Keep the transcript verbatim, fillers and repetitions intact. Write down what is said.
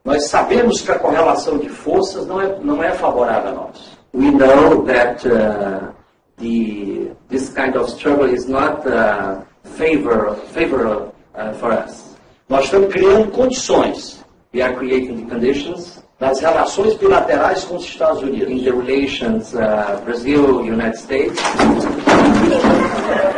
Nós sabemos que a correlação de forças não é, não é favorável a nós. We know that uh, the, this kind of struggle is not uh, favor, favorable uh, for us. Nós estamos criando condições. We are creating the conditions das relações bilaterais com os Estados Unidos. In the relations uh, Brazil, United States.